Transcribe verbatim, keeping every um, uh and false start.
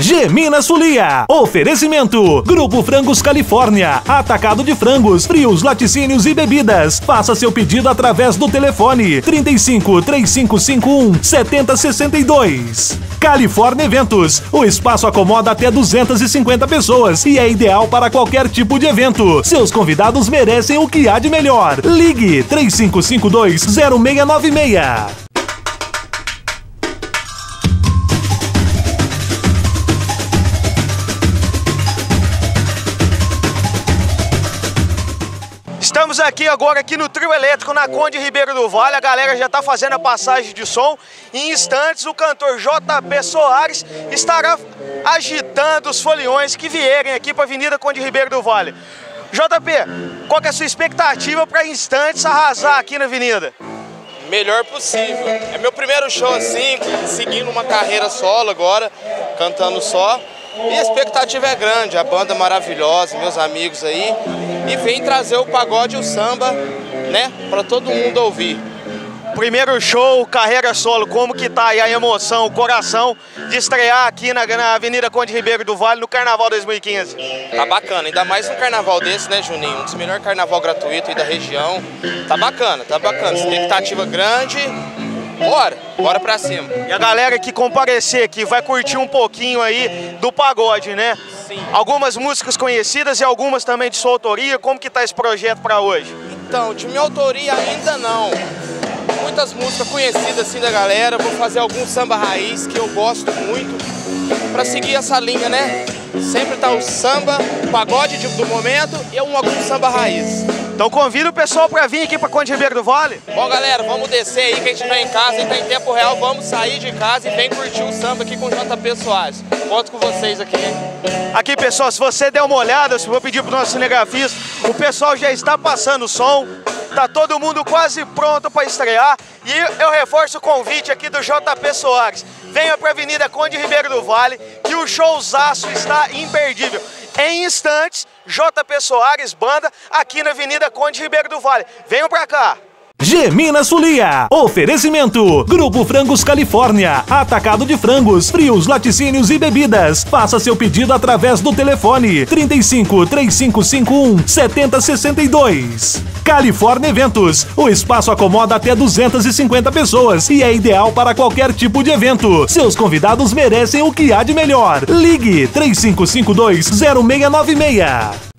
Gemina Folia. Oferecimento. Grupo Frangos Califórnia. Atacado de frangos, frios, laticínios e bebidas. Faça seu pedido através do telefone trinta e cinco, três cinco cinco um, sete zero seis dois. Califórnia Eventos. O espaço acomoda até duzentas e cinquenta pessoas e é ideal para qualquer tipo de evento. Seus convidados merecem o que há de melhor. Ligue três cinco cinco dois, zero seis nove seis. Estamos aqui agora aqui no Trio Elétrico na Conde Ribeiro do Vale. A galera já está fazendo a passagem de som. Em instantes o cantor J P Soares estará agitando os foliões que vierem aqui para a Avenida Conde Ribeiro do Vale. J P, qual que é a sua expectativa para instantes arrasar aqui na avenida? Melhor possível. É meu primeiro show assim, seguindo uma carreira solo agora, cantando só. E a expectativa é grande, a banda maravilhosa, meus amigos aí. E vem trazer o pagode e o samba, né, para todo mundo ouvir. Primeiro show, carreira solo, como que tá aí a emoção, o coração de estrear aqui na, na Avenida Conde Ribeiro do Vale no Carnaval dois mil e quinze? Tá bacana, ainda mais um carnaval desse, né, Juninho? Um dos melhores carnaval gratuito aí da região. Tá bacana, tá bacana, expectativa grande. Bora, bora pra cima. E a galera que comparecer aqui vai curtir um pouquinho aí do pagode, né? Sim. Algumas músicas conhecidas e algumas também de sua autoria. Como que tá esse projeto pra hoje? Então, de minha autoria ainda não. Muitas músicas conhecidas assim da galera. Vou fazer algum samba raiz que eu gosto muito pra seguir essa linha, né? Sempre tá o samba, o pagode do momento e um, algum samba raiz. Então convido o pessoal para vir aqui para Conde Ribeiro do Vale. Bom, galera, vamos descer aí, quem estiver em casa e tá em tempo real, vamos sair de casa e vem curtir o samba aqui com o J P Soares. Conto com vocês aqui. Aqui, pessoal, se você der uma olhada, se eu vou pedir pro nosso cinegrafista, o pessoal já está passando o som, tá todo mundo quase pronto para estrear. E eu reforço o convite aqui do J P Soares. Venha para a Avenida Conde Ribeiro do Vale, que o showzaço está imperdível. Em instantes, J P Soares Banda, aqui na Avenida Conde Ribeiro do Vale. Venham pra cá! Gemina Folia. Oferecimento. Grupo Frangos Califórnia. Atacado de frangos, frios, laticínios e bebidas. Faça seu pedido através do telefone trinta e cinco, três cinco cinco um, sete zero seis dois. Califórnia Eventos. O espaço acomoda até duzentas e cinquenta pessoas e é ideal para qualquer tipo de evento. Seus convidados merecem o que há de melhor. Ligue três cinco cinco dois, zero seis nove seis.